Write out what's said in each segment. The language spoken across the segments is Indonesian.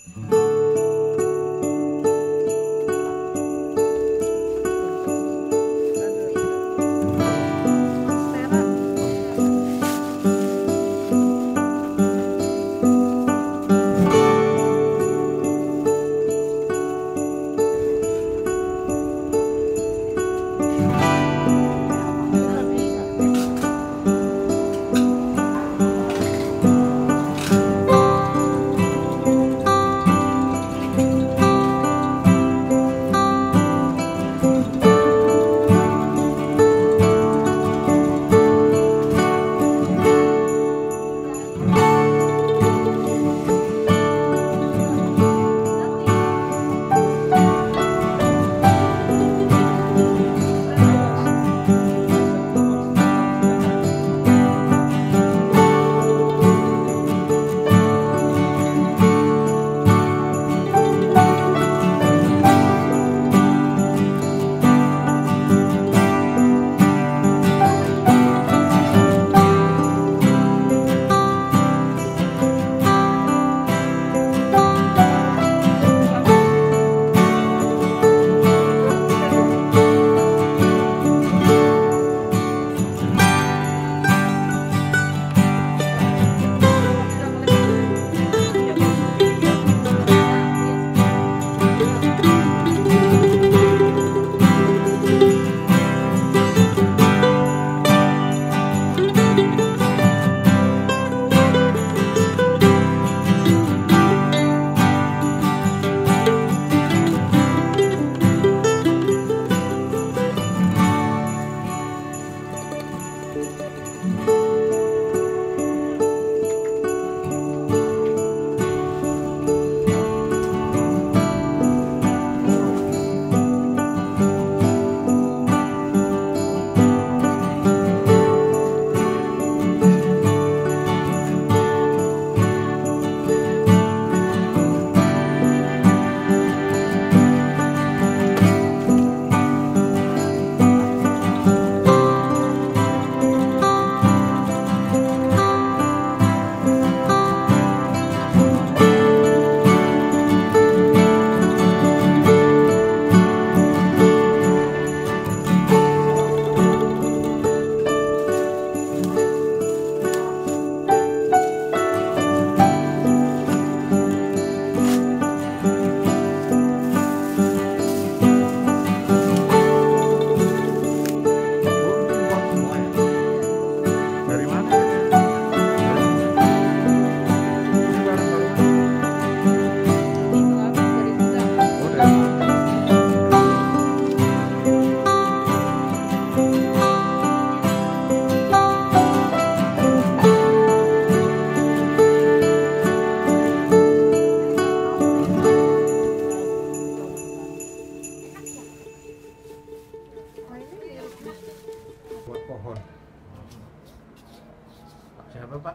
Siapa Pak?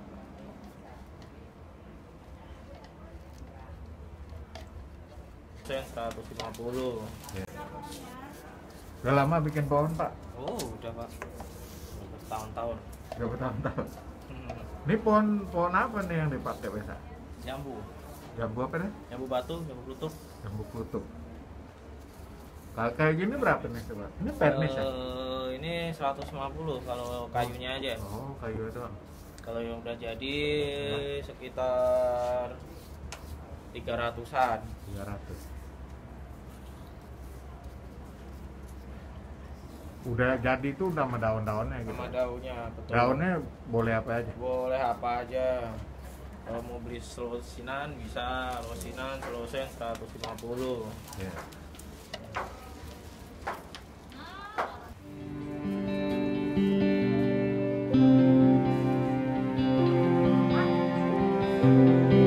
Sen 150. Ya. Udah lama bikin pohon Pak? Oh udah Pak, udah bertahun-tahun. Udah bertahun-tahun. Ini pohon apa nih yang dipakai biasa? Jambu. Jambu apa nih? Jambu batu, jambu klutuk. Jambu klutuk. Kalau kayak gini berapa nih coba? Ini pernis ya? Ini 150 kalau kayunya aja. Oh kayu doang. Kalau yang udah jadi sekitar 300-an. 300. Udah jadi tuh udah sama daun-daunnya gitu. Sama daunnya, betul. Daunnya boleh apa aja? Boleh apa aja. Kalau mau beli selosinan bisa, losinan, selosen 150. Ya. Thank you.